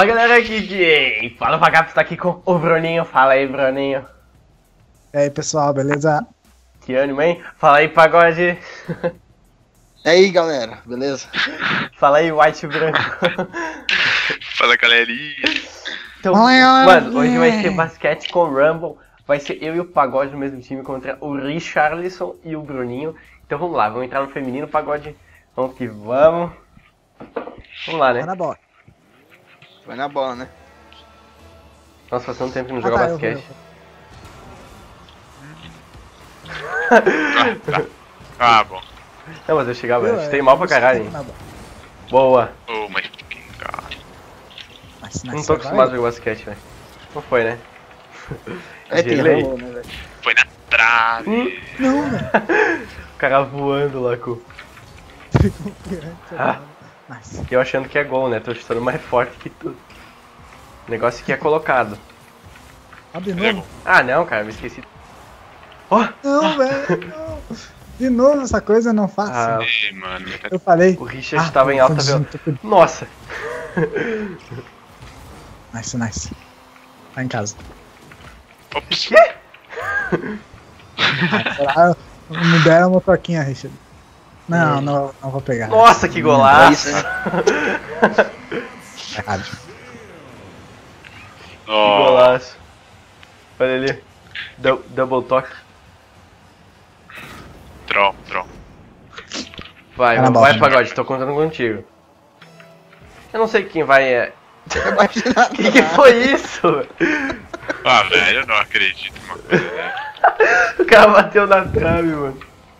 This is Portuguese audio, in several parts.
Fala galera, aqui de Fala Vagabundo, tá aqui com o Bruninho. Fala aí, Bruninho. E aí pessoal, beleza? Que ânimo, hein? Fala aí, Pagode. E aí galera, beleza? Fala aí, White Branco. Fala galerinha. Então, Fala, galera. mano, hoje vai ser basquete com o Rumble. Vai ser eu e o Pagode no mesmo time contra o Richarlison e o Bruninho. Então vamos lá, vamos entrar no feminino, Pagode. Vamos que vamos. Vamos lá, né? Tá na bola. Vai na bola, né? Nossa, faz tanto tempo que não joga basquete. Ah, bom. Não, mas eu chegava, eu chutei mal pra caralho, hein? Boa. Oh, mas cara. Não tô acostumado a jogar basquete, velho. Não foi, né? É, tem Gelei. rolou, né, velho? Foi na trave. Não, velho. O cara voando lá com... Nice. Eu achando que é gol, né? Tô chutando mais forte que tudo. O negócio aqui é colocado. Ó, de novo. Ah, não, cara, me esqueci. Ó! Não, velho. Não. De novo essa coisa eu não faço. Ah, Ei, mano. Eu falei. o Richard estava em alta velocidade. Nossa! Nice, nice. Tá em casa. Ops. Quê? Ah, me deram uma toquinha, Richard. Não, não vou pegar. Nossa, que golaço! Errado. Que golaço. Olha ali. Double toque. Draw. Vai, Tá na vai, bola. Pagode, tô contando contigo. Eu não sei quem vai. Imagina. Que foi isso? Ah, velho, eu não acredito numa coisa dessa. O cara bateu na trave, mano.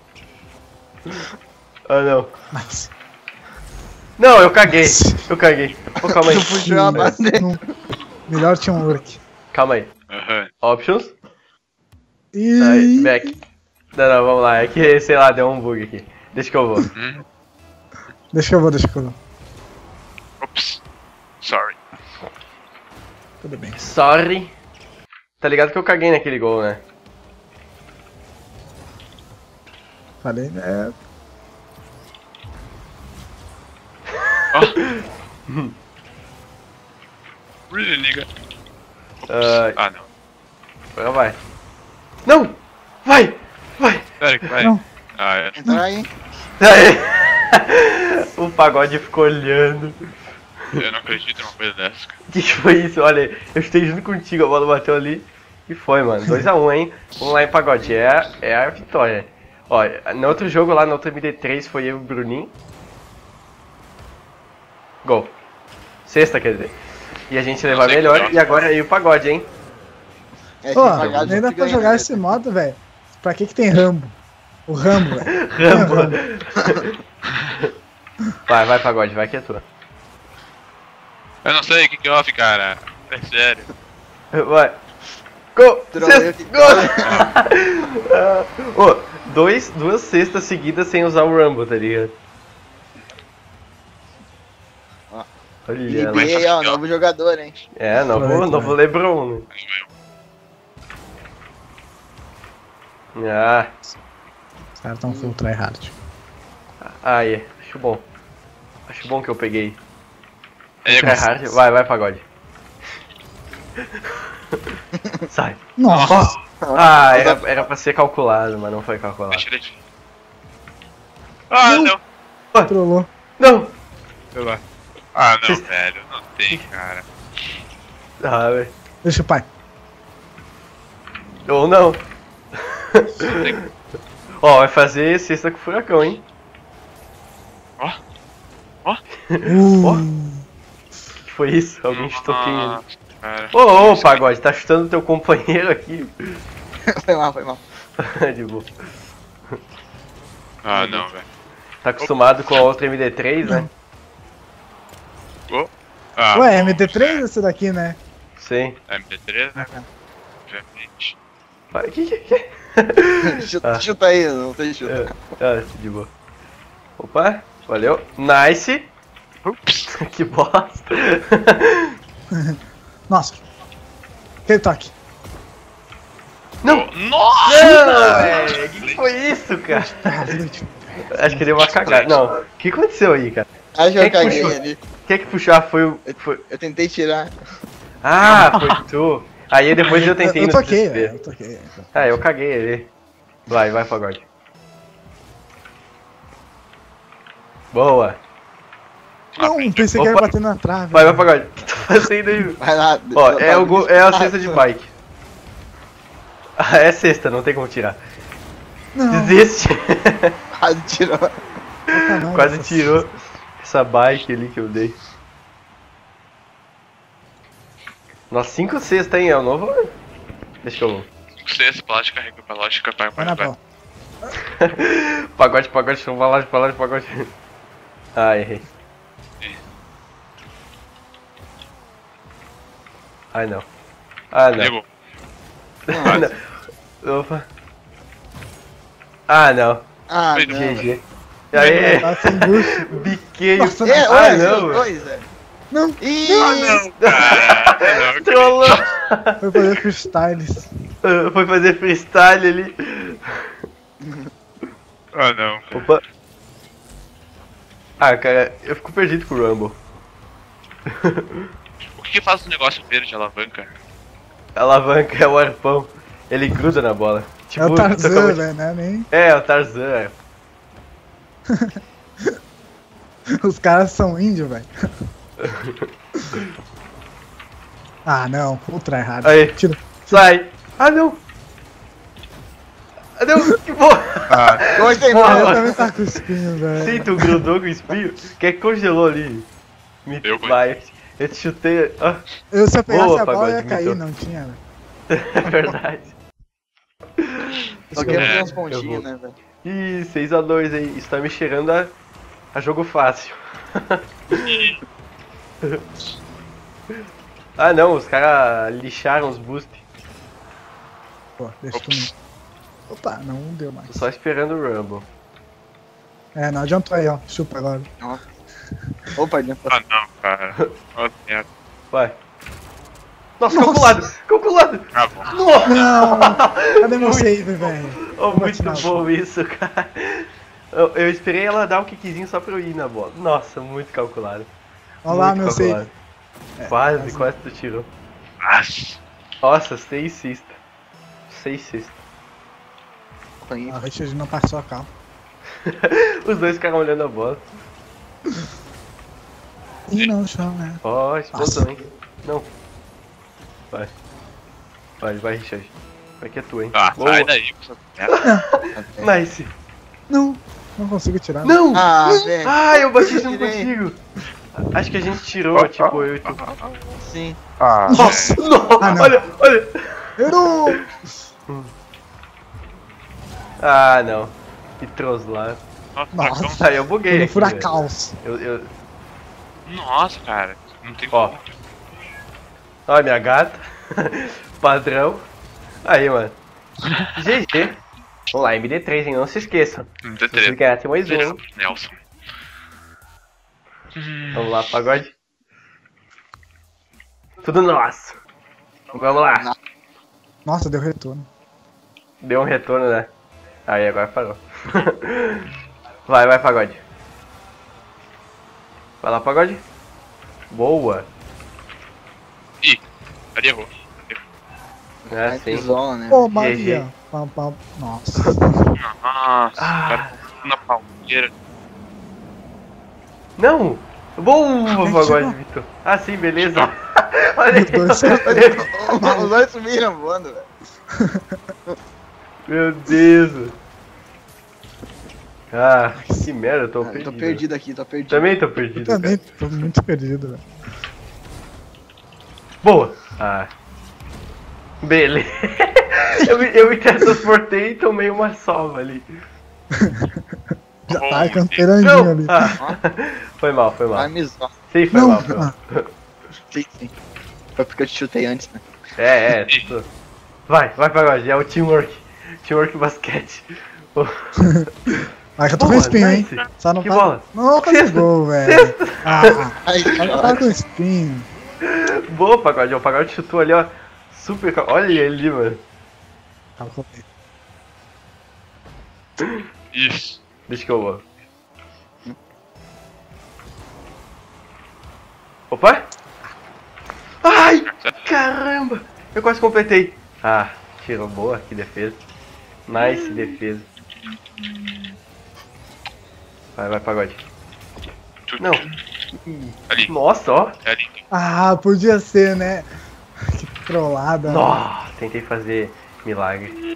Ah, não. Nice. Não, eu caguei. Pô, calma aí. Tu puxou a bandeira. Melhor teamwork. Calma aí. Aham. Options. E... Aí, back. Não, vamos lá. É que, sei lá, deu um bug aqui. Deixa que eu vou. Deixa que eu vou. Ops. Sorry. Tudo bem. Sorry. Tá ligado que eu caguei naquele gol, né? Falei, né? Really, nigga? Ah, não. agora vai. Não! Vai! Sério que vai? Não. Ah, é. Entra aí. Aí. O Pagode ficou olhando. Eu não acredito numa coisa dessa, cara. Que foi isso? Olha, eu chutei junto contigo, a bola bateu ali. E foi, mano. 2x1, hein? Vamos lá em Pagode. É a vitória. Ó, no outro jogo lá, no outro MD3, foi eu e o Bruninho. Gol. Sexta, quer dizer. E a gente levar melhor. E agora aí o Pagode, hein? É, Pô, sem pagar, nem dá tu pra ganha, jogar né? esse modo, velho. Pra que tem Rambo? O Rambo, velho. Rambo. Vai, Pagode, vai que é tua. Eu não sei, kick-off, cara. É sério. Vai. Gol! Trolei Sexta, o gol! Ô, duas cestas seguidas sem usar o Rumble, tá ligado? Ó. Olha lá. NBA, ó, novo jogador, hein? É, novo LeBron, né? Ah, Os caras tão full tryhard. aí, acho bom que eu peguei. É, Tryhard. Vai, Pagode. Sai. Nossa! Ah, era pra ser calculado, mas não foi calculado. deixa. Ah, não. Trollou. Não! Sei lá. Ah, não, velho. Não tem, cara. Ah, velho. Deixa o pai. Ou não. Tem. Ó, vai fazer cesta com furacão, hein? Ó. Ó. Que foi isso? Alguém chutou quem ali? Nossa, cara. Ô, Pagode, tá chutando teu companheiro aqui. Foi mal. De boa. Ah, não, velho. Tá acostumado com a outra MD3, né? Oh. Ah, Ué, bom, MD3 esse daqui, né? Sim. É MD3, né? Obviamente. Vai, que? Chuta aí, não tem chuta. De boa. Opa, valeu. Nice. Ups. Que bosta. Nossa. Aquele toque. Não! Nossa! Não, velho! Que foi isso, cara? Acho que deu uma cagada. Não, o que aconteceu aí, cara? Acho que eu Quem que caguei puxou? ali. Quem é que puxar foi o... Foi... Eu tentei tirar. Ah, foi tu. Aí depois eu tentei Eu no toquei, desespero. velho. Eu toquei. Ah, eu caguei ele. Vai, pagode. Boa. Não, pensei que era Opa. bater na trave. Vai, pagode. O que tu tá fazendo aí? Vai lá. Ó, é a cesta de bike. Ah, é cesta, não tem como tirar. Não, Desiste. Quase tirou. sacanagem Quase essa- tirou essa bike ali que eu dei. Nossa, 5 cestas, hein? É o novo. Deixa eu. 6, plástica, carrega pra lógica, Vai na bola. Pagode, pagode. Ah, errei. Ai não. Ah não. Levou. Ah, não. Opa. Ah não. Ah, Foi não. GG. Aê! Tá sem gosto. Biquei o. Nossa, É, Ah olha, não. os dois, velho. Não, Ih, Não, cara. Não, Trollou. foi fazer freestyles. Foi fazer freestyle ali. Ah, não. Opa. Ah, cara, eu fico perdido com o Rumble. O que faz o negócio verde, alavanca? A alavanca é o arpão. Ele gruda na bola. Tipo, É o Tarzan, totalmente- velho, né? Nem... É o Tarzan. Os caras são índios, velho. Ah, não. Ultra errado. Aí. Tira. Sai. Ah não. Ah não, que boa. Ah, gostei, Boa. Ah, eu mano. também tá com espinho, velho. Sim, tu grudou com o espinho. Quem é que congelou ali? Me Eu vai. Eu te chutei. Ah, Se eu pegasse Boa, a bola, ia Pagode, cair. imitou. Não tinha, velho. é verdade. Só queria fazer uns Eu pontinhos, vou. né, velho? Ih, 6-2 aí. Isso tá me cheirando a jogo fácil. Ah não, os caras lixaram os boost. Pô, deixa comigo. Opa, não deu mais. Tô só esperando o Rumble. É, não adiantou aí, ó. Chupa agora. Opa, adianta. ah não, cara. Ó, merda. Vai. Nossa, Nossa. calculado! Ah, bom. Nossa! Não! Cadê meu save, velho? Oh, muito Bate na bom isso, cara. Eu esperei ela dar um kickzinho só pra eu ir na bola. Nossa, muito calculado. Olha lá, Muito meu calculado. save. Quase, quase tu tirou. Nossa. Nossa, 6 cista. 6 cista. A Richard não passou a cal. Os dois ficaram olhando a bola. Ih, não, chão, né? Ó, explosão, Nossa. hein? Não. Vai. Vai, Richard. Vai que é tu, hein? Ah, Boa. sai daí com essa merda. Nice. Não, não consigo tirar. Não! Ah, velho. Ah, eu bati junto Tirei. contigo. Acho que a gente tirou, tipo, eu e tu. Sim. Ah, Nossa! Nossa, Ah, não. olha, olha. Errou! Ah, não. Que troslado. Nossa, Nossa. furacão. Aí eu buguei. No aqui, furacão. velho. Eu... Nossa, cara. Não tem Ó. como. Olha minha gata. Padrão. Aí, mano. GG. Vamos lá, MD3, hein? Não se esqueçam. Não Se tem vocês treta. ganharem mais um. Nelson. Vamos lá, pagode. Tudo nosso. Vamos lá. Nossa, deu retorno. Deu um retorno, né? Aí, agora parou. Vai, pagode. Vai lá, pagode. Boa. Ih, ali errou. É, sim. Zona, né? Ô, Maria. Pam, pam. Nossa. Nossa, Ah. cara. Na palmeira. Não! Boa, Ai, pagode, tirou. Vitor. Ah, sim, beleza. Olha aí, Os dois olha aí. Os dois sumiram voando, velho. Meu Deus. Mano. Ah, que merda, eu tô Eu perdido. tô perdido aqui, tô perdido. Também tô Eu perdido. também Cara. tô muito perdido, velho. Boa. Ah. Beleza. eu me teletransportei e tomei uma sova ali. Já Oh, tá campeirandinho Não! ali. Ah. Foi mal, foi Vai mal. me zoar. Sim, foi Não! mal, foi mal. Ah, Sim, sim. Foi porque eu te chutei antes, né? É. Vai, pagode, é o teamwork. Teamwork basquete. Oh. ah, já tô com Boa, espinho, hein? nice. Só não Que tá... bola? Não faz gol, velho. Ah, Ai, já tá com espinho. Boa, pagode. O pagode chutou ali, ó. Super. Olha ele ali, mano. Calculei. Isso. Deixa que eu vou. Opa! Ai! Caramba! Eu quase completei. Ah, tirou boa, que defesa. Nice defesa. Vai, pagode. Não. Ali. Nossa, ó. É ali. Ah, podia ser, né? Que trollada. Nossa, tentei fazer milagre.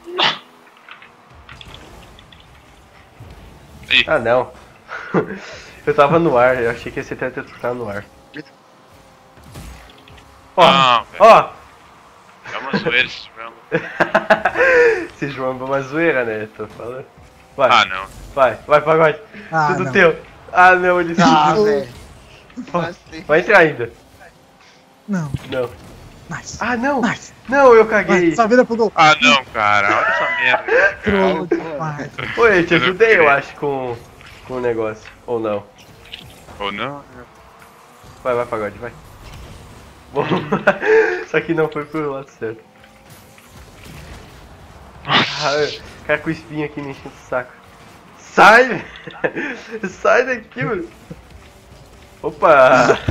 Ih. Ah, não. Eu tava no ar, eu achei que ia ser teletransportado no ar. Ó, Não, velho. ó. É uma zoeira esse Rumble. Esse João é uma zoeira, né? Tô falando. Vai, Ah, não. vai, pagode. Ah, Tudo não. teu. Ah, não, ele Ah, subiu. velho. Vai entrar ainda. Não. Não. Nice. Ah, não. Nice. Não, eu Vai, caguei. só vira pro gol. Ah, não, cara. Olha essa merda. Cara. Troll demais. Oi, eu te ajudei, eu acho, com o negócio. Ou não. Ou não? Vai, pagode, vai. Bom, só que não foi pro lado certo. Ah, cara com espinho aqui me enchendo o saco. Sai! Sai daqui, mano. Opa!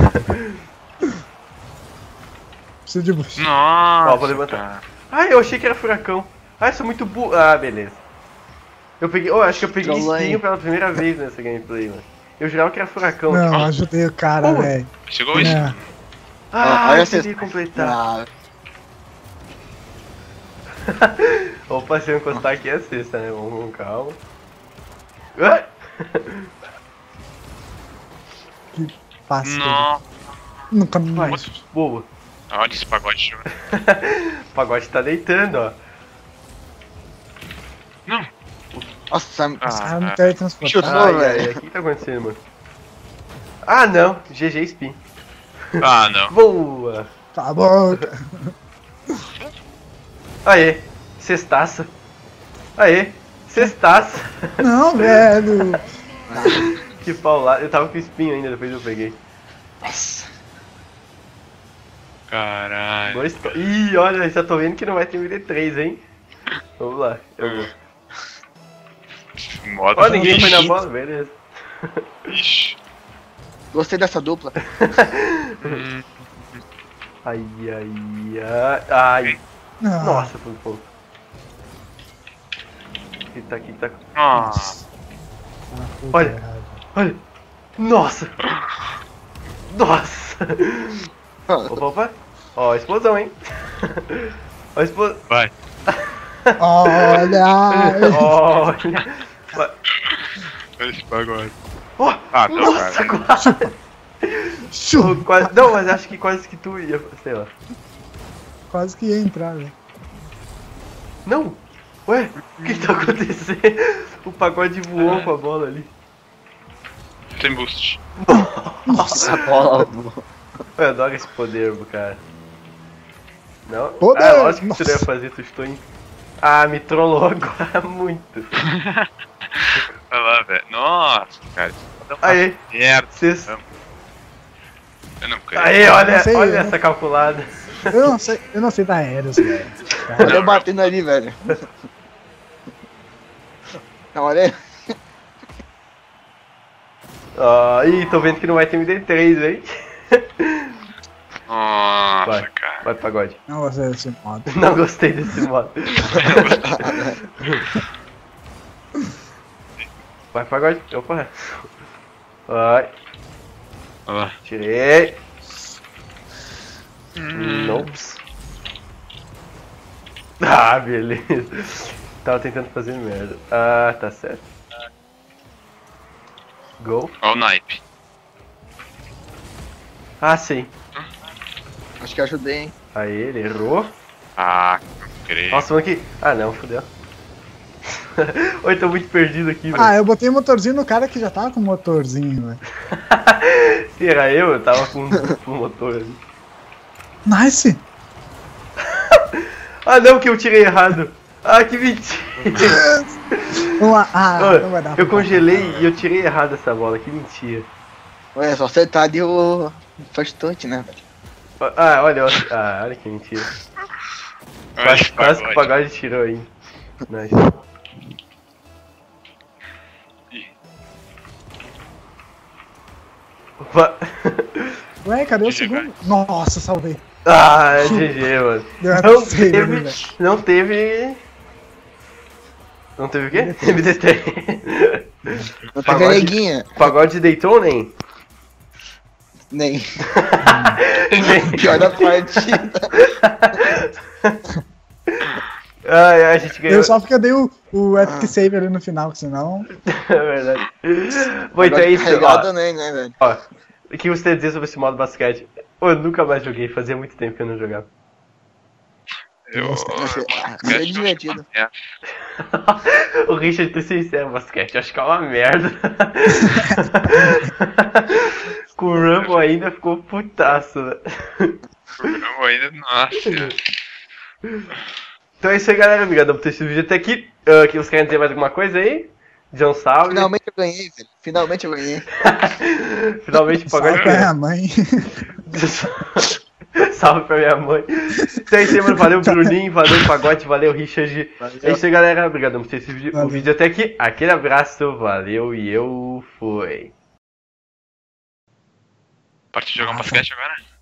Preciso de boost. Nossa. Ó, vou levantar. Cara. Ai, eu achei que era furacão. Ah, eu sou muito burro. Ah, beleza. Eu peguei. Oh, acho que eu peguei Trollou, espinho hein? pela primeira vez nessa gameplay, mano. Eu jurava que era furacão. Não, ajudei o cara, Pô. velho. Chegou isso? É. Ah, olha eu essa- queria completar. Ah, Opa, se eu encostar aqui é sexta, né? Vamos com calma. Ah! Que passe. Não. Nunca mais. Boa. Olha esse pagode. O pagode tá deitando, ó. Não. nossa, Os caras Ah, não querem transportar. Chutou. Ai, velho. o que tá acontecendo, mano? Ah, não. GG Spin. ah, não. Boa. Tá bom. Aê. Sextaça. Aê. Sextaça. Não, velho. Que paulada. Eu tava com espinho ainda, depois eu peguei. nossa. Caralho. Dois Ih, olha, já tô vendo que não vai ter MD3, hein? Vamos lá. Eu vou. Modo Ó, ninguém foi na Ixi. bola, beleza. Ixi. Gostei dessa dupla. Ai. Ai. Não. Nossa, foi um pouco. Aqui tá. Nossa. Ah, puta Olha. errado. Olha. Nossa. Nossa. Opa. Ó, a explosão, hein? Ó, a explosão. Vai. Olha. Olha. Vai. Olha esse pagode. Ó, Ah, não, nossa, cara. quase. Chu. Quase. Não, mas acho que quase que tu ia. Sei lá. Quase que ia entrar, velho. Não! Ué, o que tá acontecendo? O pagode voou com a bola ali. Sem boost. Nossa, bola. Eu adoro esse poder, cara. Não? Poder! Ah, lógico que Nossa. tu deve fazer, tu estou em... Ah, me trollou agora muito. Olha lá, velho. Nossa, cara. Aê, Merda. cês... Eu não creio. Aê, olha, não sei, olha eu essa calculada. Eu não sei dar aéreos, velho. Olha eu batendo ali, velho. Não, olha aí. Ó, ih, tô vendo que não vai ter MD3, hein? Nossa, Vai. cara. Vai, pagode. Não gostei desse modo. Não gostei desse modo. Vai, pagode. Opa. Vai. Olha lá. Tirei. Nope. Ah, beleza. Tava tentando fazer merda. Ah, tá certo. Gol. Olha o naipe. Ah, sim. Acho que ajudei, hein. Aí, ele errou. Ah, não creio. Nossa, mano, que... Ah, não, fodeu. Oi, tô muito perdido aqui, velho. Ah, eu botei motorzinho no cara que já tava com motorzinho, velho. Se era eu tava com o motor ali. Nice! Ah, não, que eu tirei errado. Ah, que mentira. Vamos lá. Ah, Ô, não vai dar. eu congelei e eu tirei errado essa bola, que mentira. Ué, só acertar ali o first touch, né, velho. Ah, olha, olha que mentira. Olha Quase, esse quase que o pagode. pagode tirou aí. Nice. Ih. Opa. Ué, cadê o GG, segundo? Nossa, salvei. Ah, GG, mano. Deu uma Não save ali, teve. velho. Não teve. Não teve o quê? MDT. Não teve neguinha. Pagode deitou, nem? Nem. Nem. Pior da partida. Ai, a gente ganhou. Eu só porque eu dei o Epic Save ali no final, senão. É verdade. Bom, então é isso, Carregado ó. nem, né, velho? Ó, o que você tem a dizer sobre esse modo basquete? Eu nunca mais joguei, fazia muito tempo que eu não jogava. Eu. É divertido. É. O Richard, tu sincero, basquete, acho que é uma merda. Com o Rumble ainda ficou putaço, né? Eu ainda. Nossa. Então é isso aí, galera. Obrigado por ter assistido o vídeo até aqui. Que vocês querem dizer mais alguma coisa aí? John salve. Finalmente eu ganhei, velho. Finalmente eu ganhei. Finalmente o Salve pagode pra ganhou. minha mãe. Salve pra minha mãe. Então é isso aí, mano. Valeu, Bruninho. Valeu, Pagode. Valeu, Richard. Valeu. É isso aí, galera. Obrigado por ter assistido o Valeu. vídeo até aqui. Aquele abraço. Valeu e eu fui. Partiu de jogar um basquete agora?